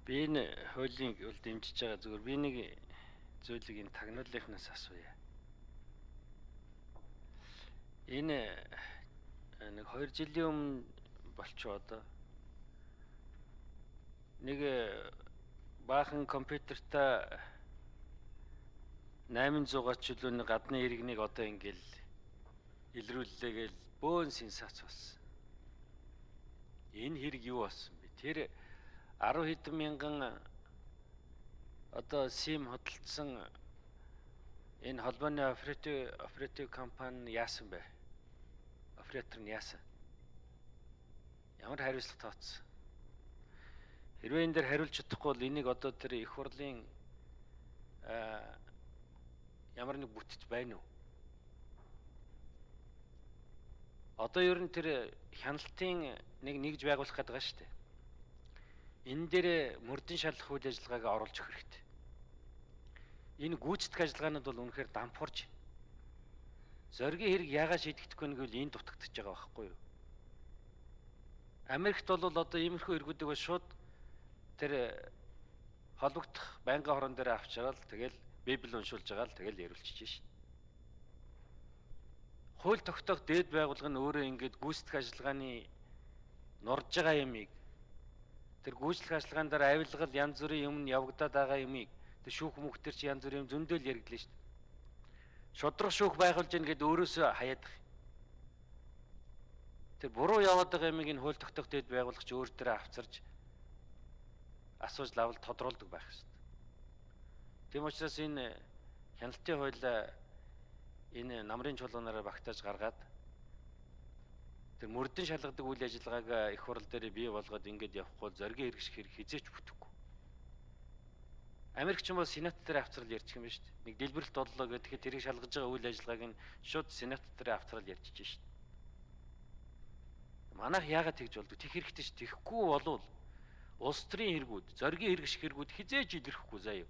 Би энэ хуулийн үл дэмжиж байгаа зүгээр би нэг зүйлийг энэ тагнуулынхнаас асууя. Энэ нэг 2 жилийн өмнө болчихоо одоо нэг баахан компьютертай 800-аас чөлөө нэг гадны иргэнийг одоо ингээл илрүүллээ гээл бөөн сенсац болсон. Энэ хэрэг юу болсон бэ? Тэр 10 хэдэн мянган одоо сим хөдөлсөн энэ холбооны оператив компани яасан бэ? Оператор нь яасан? Ямар хариуцлага тооцсон? Хэрвээ энэ дээр хариулж чадахгүй бол энийг одоо тэр их хурлын ямар нэг бүтц байна уу? Одоо ер нь тэр хяналтын нэгж байгуулах гэдэг байгаа шүү дээ. Энэ дээр мөрдөн шалах үйл ажиллагааг оруулж өгөх хэрэгтэй. Энэ гүйцэтгэх ажиллагаанууд бол үнэхээр дампуурж байна. Зоригийн хэрэг яагаад шийдэгдэхгүй нэг үл энэ дутагдчихж байгаа байхгүй юу? Америкт бол одоо иймэрхүү эргүүдийг бол шууд тэр холбогдох байнгын хорон дээр авчирал тэгэл Библийг уншуулж байгаа л тэгэл яриулчихж шин. Хууль тогтоох дээд байгууллага нь өөрөө ингэж гүйцэтгэх ажиллагааны нурж байгаа юмыг тэр гүйцэтгэх ажиллагаан дээр авилгал янз бүрийн юм явагдаад байгаа юмыг тэр шүүх мөхтөр чи янз бүрийн зөндөл яригдлаа шүү дээ. Шудраг шүүх байгуулж гин гэд өөрөөсөө хаяад байгаа. Тэр буруу яваад байгаа юмыг энэ хууль тогтоох дээд байгууллагч өөр төрөө авчирж асууж лавл тодруулдаг байх шүү дээ. Тийм учраас энэ хяналтын хууль энэ намрын чуулганаараа багтааж гаргаад тэр мөрдөн шалгадаг үйл ажиллагааг их хурл дээр бий болгоод ингэж явахгүй зоригийн хэрэгжих хэрэг хизээч бүтэхгүй. Америкч юм бол сенат дээр авчрал ярьчих юм байна шүү дээ. Нэг дэлбэрэлт боллоо гэхэд тэрийг шалгаж байгаа үйл ажиллагааг нь шууд сенат дээр авчрал ярьчих шүү дээ. Манайх яагаад тэгж болдог? Тэг хэрэгтэй ш. Тэхгүй болвол улс төрийн хэрэгүүд, зоригийн хэрэгжих хэрэгүүд хизээч илэрхгүй заяа.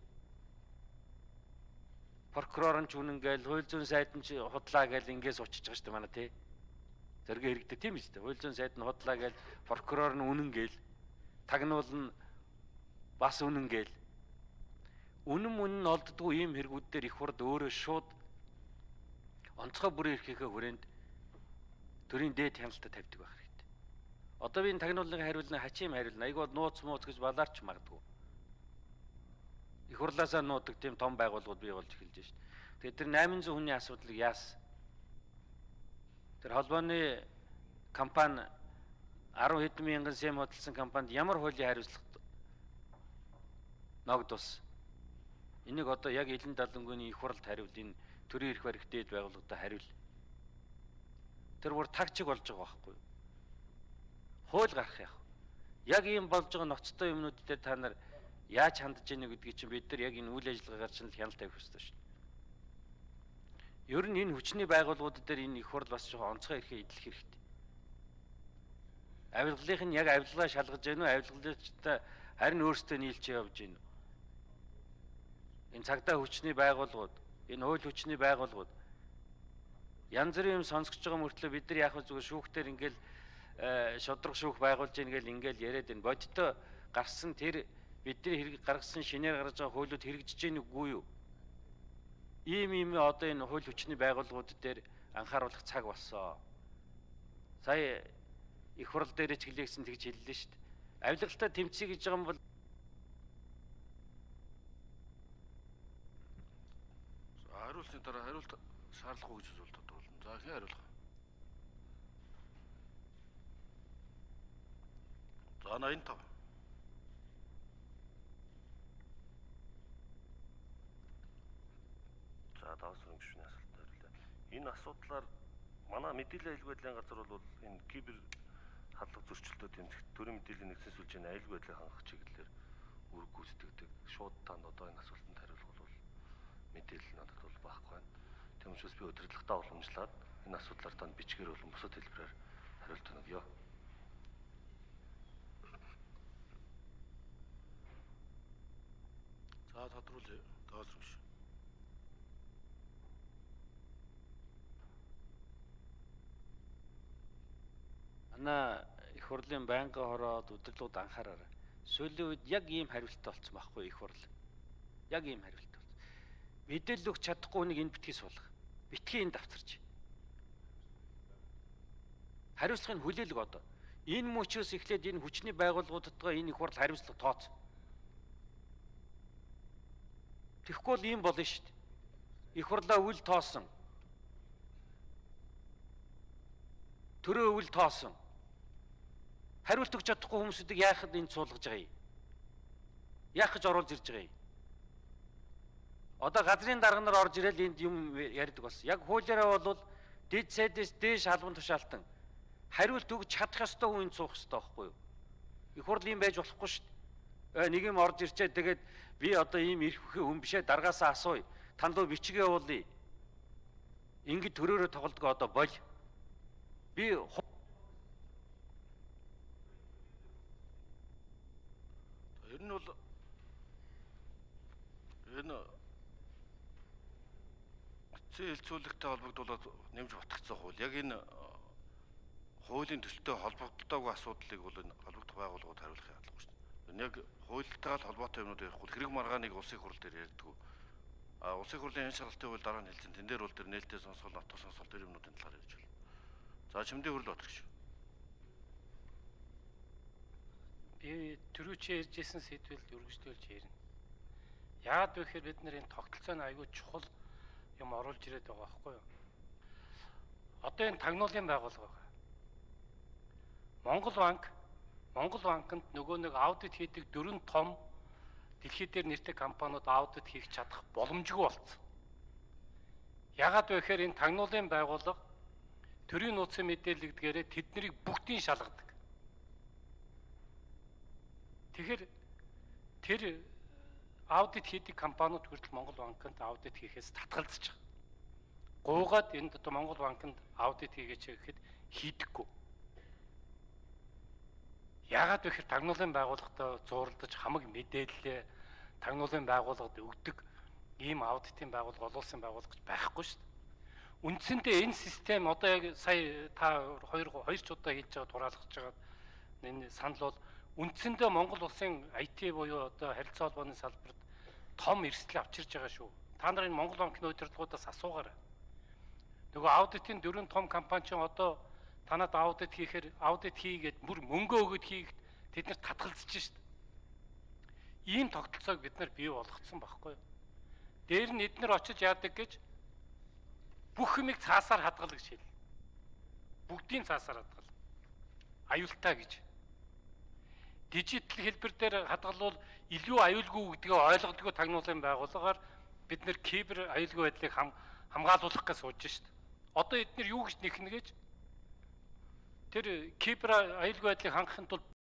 Прокурор нь ч үнэн гээл, хууль зүйн сайд нь ч худлаа гээл ингээс учиж байгаа шүү дээ манай тий. Зоригийн хэрэгдээ тийм ээ шүү дээ. Хууль зүйн сайд нь худлаа гээл, прокурор нь үнэн гээл, тагнуул нь бас үнэн гээл. Үнэн олддгүй ийм хэрэгүүд дээр их хурд өөрөө шууд онцгой бүрийн эрхийнхээ хүрээнд төрийн дээд хяналтад тавьдаг байх хэрэгтэй. Одоо би энэ тагнуулын хариулна хачим хариулна. Айгуу нууц мууц гэж балаарч магадгүй. Их хурлаасаа нуудаг тийм том байгууллагууд бий болж эхэлж байна шүү дээ. Тэгээд тэр 800 хүний асуудлыг яасан? Тэр холбооны компани 10 хэдэн мянган сим хөдөлсөн компанид ямар хуулийн хариуцлага ногдуулсан? Энийг одоо яг Илэн Далангүйний их хурлд хариул энэ төрийн эрх барих дээд байгууллагад хариул. Тэр бүр тагчиг болж байгаа байхгүй юу? Хууль гарах яах вэ? Яг ийм болж байгаа ноцтой юмнууд дээр та нар яаж хандж ийнэ гэдгийг чинь бид нар яг энэ үйл ажиллагаагаар чинь л хяналт тавих хэрэгтэй шүү дээ. Ер нь энэ хүчний байгууллагууд дээр энэ их хурл бас жоохон онцгой эрхээ эдлэх хэрэгтэй. Авилгалынх нь яг авилгалаа шалгаж гэнэ үү? Авилгалагчтай харин өөрсдөө нийлж явж гэнэ үү? Энэ цагдаа хүчний байгууллагууд, энэ хууль хүчний байгууллагууд янз бүрийн юм сонсгож байгаа мөртлөө бид нар яг зүгээр шүүхтэр ингээл шудраг шүүх байгуулж гин гэл ингээл яриад энэ бодиттой гарсан тэр бидний хэрэг гаргасан шинээр гаргаж байгаа хуулиуд хэрэгжиж гин үгүй юу? Ийм одоо энэ хууль хүчний байгууллагууд дээр анхааруулах цаг болсон. Сая их хурл дээр ч хэлээсэн тэгж хэллээ шүү дээ. Авилгалтай тэмцэе гэж байгаа юм бол хариулсны дараа хариулт шаардлагагүй гэж үзүүлдэг болно. За хэн хариулах? За 85. За давс хөрөнгө гишүүний асуулт хариулъя. Энэ асуудлаар манай мэдээллийн аюулгүй байдлын газар бол энэ кибер хадлага зөрчилдөд тэмцэх төрийн мэдээллийн нэгдсэн сүлжээний аюулгүй байдлыг хангах чиглэлээр үүрэг гүйцэтгэдэг. Шууд танд одоо энэ асуултанд хариулах бол мэдээлэл надад бол байхгүй байна. Тийм учраас би удирдлагатаа уламжлаад энэ асуудлаар танд бичгээр болон бусад хэлбэрээр хариулт өгье. За тодруулъя. Давс хөрөнгө гишүүн. манай их хурлын байнгын хороод удирдлагууд анхаараарай. Сүүлийн үед яг ийм хариулттай болсон байхгүй их хурл. Яг ийм хариулттай болсон. Мэдээлэл өгч чадахгүй хүнийг энд битгий суулгах. Битгий энд давтарч. Хариуцлагын хүлээлг одоо. Энэ мөчөөс эхлээд энэ хүчний байгууллагуудтайгаа энэ их хурл хариуцлага тооц. Тэгэхгүй бол ийм болно шүү дээ. Их хурлаа үл тоосон. Төрөө үл тоосон. Хариулт өгч чадахгүй хүмүүсүүдийг яахад энд суулгаж байгаа юм? Яах гэж оруулж ирж байгаа юм? Одоо газрын дарга нар орж ирэл энд юм ярьдаг болсон. Яг хуулиараа бол дэд сайдээс дээш албан тушаалтан хариулт өгч чадах ёстой хүн энд суух ёстой байхгүй юу? Их хурл юм байж болохгүй шүү дээ. Нэг юм орж ирчээ тэгээд би одоо ийм ирэх хүн бишээ даргаасаа асууя. Танд руу бичгээ уулъя. Ингээд төрөөрөө тоглодог одоо бол. Би ер нь бол энэ эцсийн хэлцүүлэгтэй холбогдуулаад нэмж батгцсан хууль. Яг энэ хуулийн төсөлтэй холбогддоогүй асуудлыг бол энэ холбогдох байгууллагууд хариулах яадлага шүү дээ. Энэ яг хуультай холбоотой юмнууд ярих бол хэрэг маргааныг улсын хурал дээр ярьдаг. Улсын хурлын энэ шалгалтын хууль дараа нь хэлсэн. Тэн дээр бол тэр нээлттэй сонсгол, натуу сонсгол тэр юмнуудын талаар ярьж байна. За чимдийн хурал бодгоч. Би түрүүчээ ярьжсэн сэдвэлд өргөжлүүлж ярина. Яагаад вэ гэхээр бид нэр энэ тогтолцооны аягүй чухал юм оруулж ирээд байгаа байхгүй юу? Одоо энэ тагнуулын байгууллага байгаа. Монгол банкнд нөгөө нэг аудит хийдэг 4 том дэлхий дээр нэртэй компаниуд аудит хийх чадах боломжгүй болсон. Яагаад вэ гэхээр энэ тагнуулын байгууллага төрийн нууцын мэдээлэлдгээрээ тэднийг бүгдийг шалгадаг. Тэгэхээр тэр аудит хийдэг компаниуд хүртэл Монгол банкнд аудит хийхээс татгалзаж байгаа. Гуугаад энд одоо Монгол банкнд аудит хийгээч гэхэд хийдэггүй. Яагаад вэ гэхээр тагнуулын байгууллагатай зууралдаж хамаг мэдээлэл тагнуулын байгууллагад өгдөг ийм аудитын байгууллага олон улсын байгууллага байхгүй шүү дээ. Үндсэндээ энэ систем одоо яг сая та хоёр ч удаа хэлж байгаа тураалгаж байгаа энэ санал бол үндсэндээ Монгол улсын IT буюу одоо харилцаа холбооны салбарт том эрсдэл авчирж байгаа шүү. Та нар энэ Монгол банкны удирдлагуудаас асуугаарай. Нөгөө аудитын 4 том компани ч одоо танад аудит хийхээр аудит хийгээд бүр мөнгө өгöd хийгээд тэд нар татгалзаж шít. Ийм тогтолцоог бид нар бий болгоцсон байхгүй юу? Дээр нь эднэр очиж яадаг гэж бүх юмыг цаасаар хадгал гэж хэл. Бүгдийн цаасаар хадгал. Аюултай гэж. Дижитал хэлбэр дээр хадгалвал илүү аюулгүй гэдгийг ойлгодгоо тагнуулын байгууллагаар бид нэр кибер аюулгүй байдлыг хамгаалуулах гэж сууж шít. Одоо эднэр юу гэж нэхнэ гэж тэр кибер аюулгүй байдлыг хангахын тулд